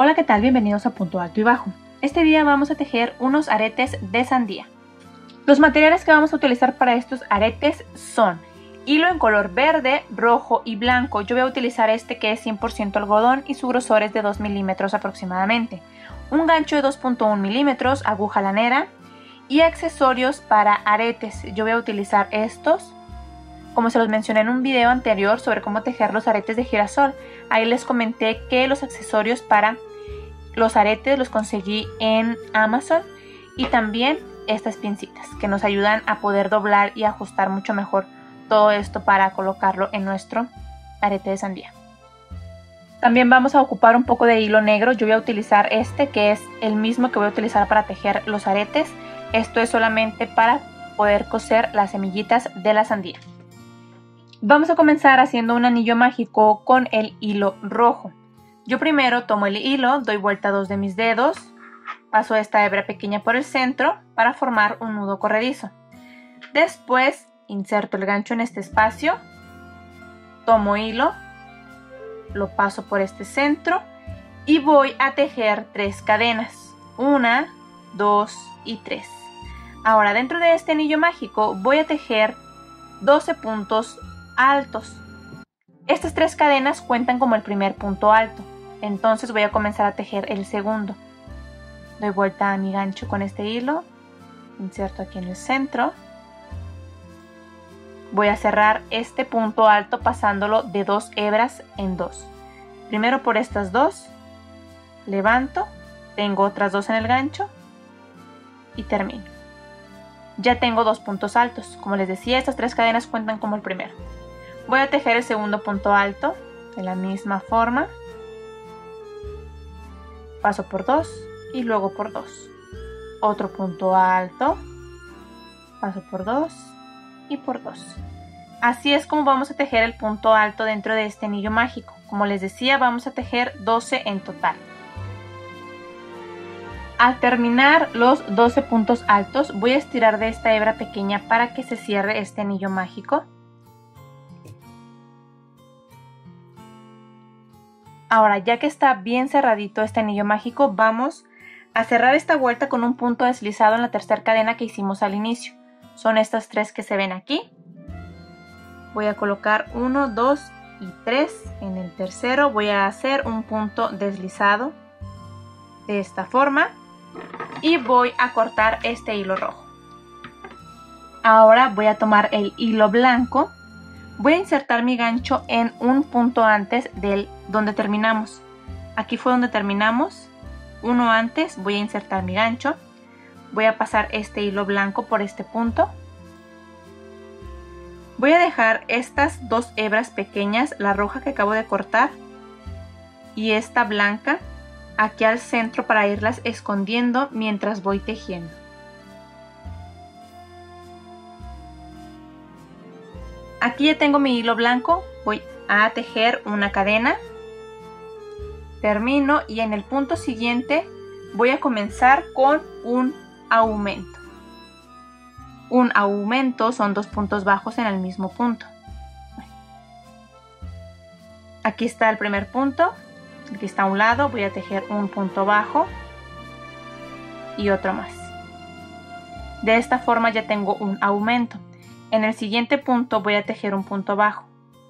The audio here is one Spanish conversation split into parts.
Hola, ¿qué tal? Bienvenidos a Punto Alto y Bajo. Este día vamos a tejer unos aretes de sandía. Los materiales que vamos a utilizar para estos aretes son hilo en color verde, rojo y blanco. Yo voy a utilizar este que es 100% algodón y su grosor es de 2 milímetros aproximadamente. Un gancho de 2.1 milímetros, aguja lanera y accesorios para aretes. Yo voy a utilizar estos. Como se los mencioné en un video anterior sobre cómo tejer los aretes de girasol, ahí les comenté que los accesorios para los aretes los conseguí en Amazon y también estas pincitas que nos ayudan a poder doblar y ajustar mucho mejor todo esto para colocarlo en nuestro arete de sandía. También vamos a ocupar un poco de hilo negro. Yo voy a utilizar este que es el mismo que voy a utilizar para tejer los aretes. Esto es solamente para poder coser las semillitas de la sandía. Vamos a comenzar haciendo un anillo mágico con el hilo rojo. Yo primero tomo el hilo, doy vuelta a 2 de mis dedos, paso esta hebra pequeña por el centro para formar un nudo corredizo. Después inserto el gancho en este espacio, tomo hilo, lo paso por este centro y voy a tejer 3 cadenas. 1, 2 y 3. Ahora dentro de este anillo mágico voy a tejer 12 puntos altos. Estas 3 cadenas cuentan como el primer punto alto, entonces voy a comenzar a tejer el segundo. Doy vuelta a mi gancho con este hilo, inserto aquí en el centro, voy a cerrar este punto alto pasándolo de 2 hebras en 2. Primero por estas 2, levanto, tengo otras 2 en el gancho y termino. Ya tengo 2 puntos altos. Como les decía, estas 3 cadenas cuentan como el primero. Voy a tejer el segundo punto alto de la misma forma. Paso por 2 y luego por 2. Otro punto alto. Paso por 2 y por 2. Así es como vamos a tejer el punto alto dentro de este anillo mágico. Como les decía, vamos a tejer 12 en total. Al terminar los 12 puntos altos, voy a estirar de esta hebra pequeña para que se cierre este anillo mágico. Ahora, ya que está bien cerradito este anillo mágico, vamos a cerrar esta vuelta con un punto deslizado en la tercera cadena que hicimos al inicio. Son estas 3 que se ven aquí. Voy a colocar 1, 2 y 3. En el tercero voy a hacer un punto deslizado de esta forma y voy a cortar este hilo rojo. Ahora voy a tomar el hilo blanco. Voy a insertar mi gancho en un punto antes del donde terminamos. Aquí fue donde terminamos. Uno antes voy a insertar mi gancho. Voy a pasar este hilo blanco por este punto. Voy a dejar estas 2 hebras pequeñas, la roja que acabo de cortar y esta blanca, aquí al centro para irlas escondiendo mientras voy tejiendo. Aquí ya tengo mi hilo blanco, voy a tejer una cadena, termino y en el punto siguiente voy a comenzar con un aumento. Un aumento son 2 puntos bajos en el mismo punto. Aquí está el primer punto, aquí está a un lado, voy a tejer un punto bajo y otro más. De esta forma ya tengo un aumento. En el siguiente punto voy a tejer un punto bajo.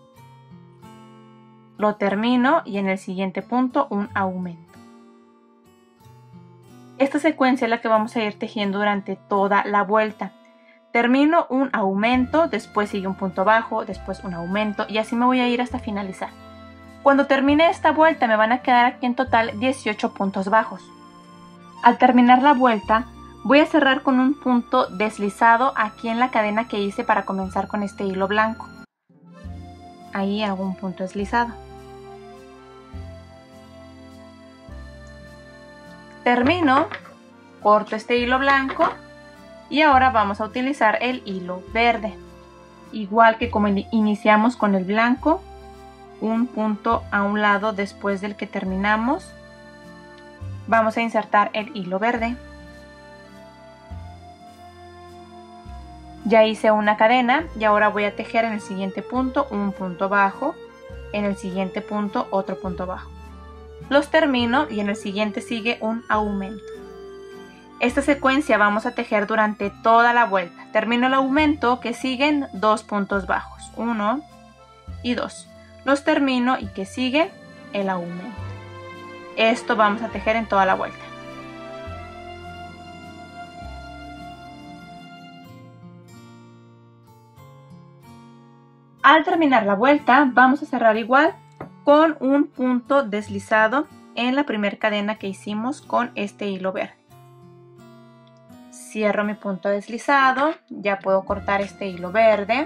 Lo termino y en el siguiente punto un aumento. Esta secuencia es la que vamos a ir tejiendo durante toda la vuelta. Termino un aumento, después sigue un punto bajo, después un aumento y así me voy a ir hasta finalizar. Cuando termine esta vuelta me van a quedar aquí en total 18 puntos bajos. Al terminar la vuelta voy a cerrar con un punto deslizado aquí en la cadena que hice para comenzar con este hilo blanco. Ahí hago un punto deslizado. Termino, corto este hilo blanco y ahora vamos a utilizar el hilo verde. Igual que como iniciamos con el blanco, un punto a un lado después del que terminamos, vamos a insertar el hilo verde. Ya hice una cadena y ahora voy a tejer en el siguiente punto un punto bajo, en el siguiente punto otro punto bajo. los termino y en el siguiente sigue un aumento. Esta secuencia vamos a tejer durante toda la vuelta. Termino el aumento, que siguen 2 puntos bajos, 1 y 2. Los termino y que sigue el aumento. Esto vamos a tejer en toda la vuelta. Al terminar la vuelta vamos a cerrar igual con un punto deslizado en la primera cadena que hicimos con este hilo verde. Cierro mi punto deslizado, ya puedo cortar este hilo verde,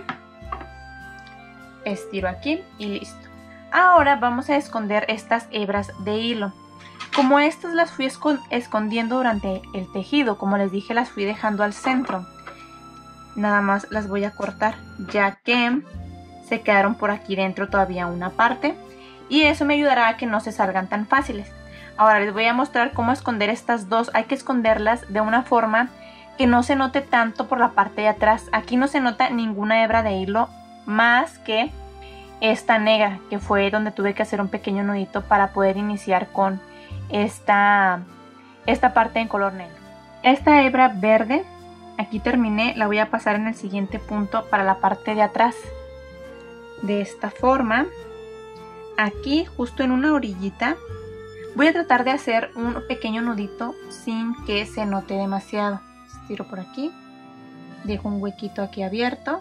estiro aquí y listo. Ahora vamos a esconder estas hebras de hilo. Como estas las fui escondiendo durante el tejido, como les dije, las fui dejando al centro. Nada más las voy a cortar, ya que se quedaron por aquí dentro todavía una parte, y eso me ayudará a que no se salgan tan fáciles. Ahora les voy a mostrar cómo esconder estas dos. Hay que esconderlas de una forma que no se note tanto por la parte de atrás. Aquí no se nota ninguna hebra de hilo más que esta negra, que fue donde tuve que hacer un pequeño nudito para poder iniciar con esta parte en color negro. Esta hebra verde, aquí terminé, la voy a pasar en el siguiente punto para la parte de atrás. De esta forma, aquí justo en una orillita, voy a tratar de hacer un pequeño nudito sin que se note demasiado. Estiro por aquí, dejo un huequito aquí abierto,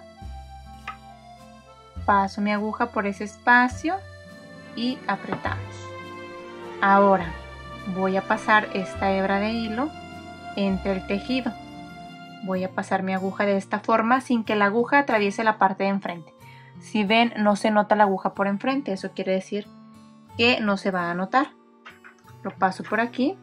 paso mi aguja por ese espacio y apretamos. Ahora voy a pasar esta hebra de hilo entre el tejido. Voy a pasar mi aguja de esta forma sin que la aguja atraviese la parte de enfrente. Si ven, no se nota la aguja por enfrente, eso quiere decir que no se va a notar. Lo paso por aquí.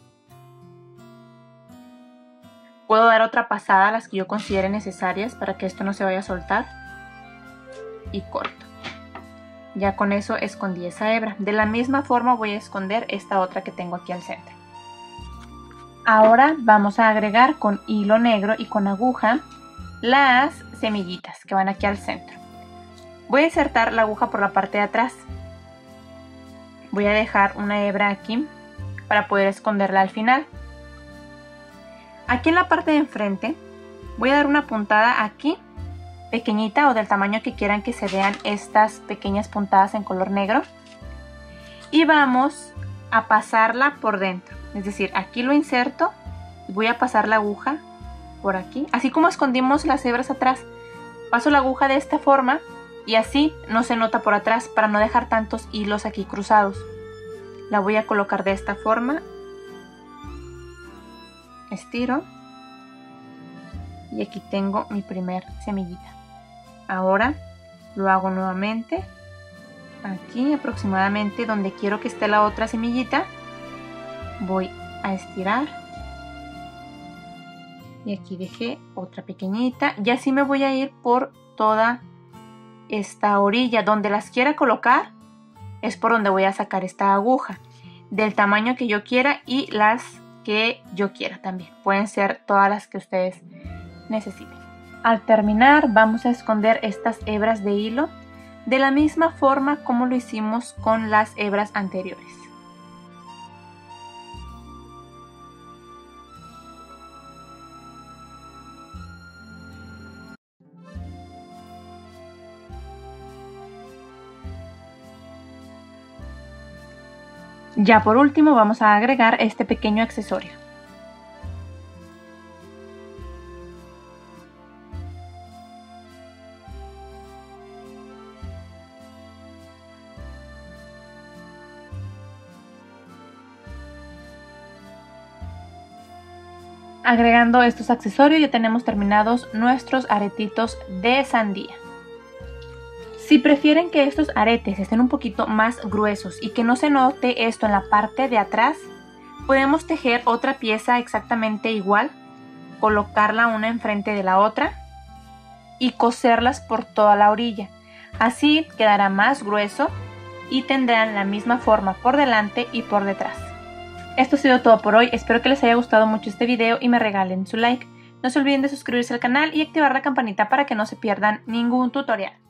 Puedo dar otra pasada a las que yo considere necesarias para que esto no se vaya a soltar. Y corto. Ya con eso escondí esa hebra. De la misma forma voy a esconder esta otra que tengo aquí al centro. Ahora vamos a agregar con hilo negro y con aguja las semillitas que van aquí al centro. Voy a insertar la aguja por la parte de atrás. Voy a dejar una hebra aquí para poder esconderla al final. Aquí en la parte de enfrente voy a dar una puntada aquí, pequeñita o del tamaño que quieran que se vean estas pequeñas puntadas en color negro. Y vamos a pasarla por dentro. Es decir, aquí lo inserto y voy a pasar la aguja por aquí. Así como escondimos las hebras atrás, paso la aguja de esta forma y así no se nota por atrás para no dejar tantos hilos aquí cruzados. La voy a colocar de esta forma. Estiro y aquí tengo mi primer semillita. Ahora lo hago nuevamente aquí aproximadamente donde quiero que esté la otra semillita. Voy a estirar y aquí dejé otra pequeñita y así me voy a ir por toda esta orilla. Donde las quiera colocar es por donde voy a sacar esta aguja del tamaño que yo quiera y las que yo quiera también. Pueden ser todas las que ustedes necesiten. Al terminar vamos a esconder estas hebras de hilo de la misma forma como lo hicimos con las hebras anteriores. Ya por último vamos a agregar este pequeño accesorio. Agregando estos accesorios ya tenemos terminados nuestros aretitos de sandía. Si prefieren que estos aretes estén un poquito más gruesos y que no se note esto en la parte de atrás, podemos tejer otra pieza exactamente igual, colocarla una enfrente de la otra y coserlas por toda la orilla. Así quedará más grueso y tendrán la misma forma por delante y por detrás. Esto ha sido todo por hoy, espero que les haya gustado mucho este video y me regalen su like. No se olviden de suscribirse al canal y activar la campanita para que no se pierdan ningún tutorial.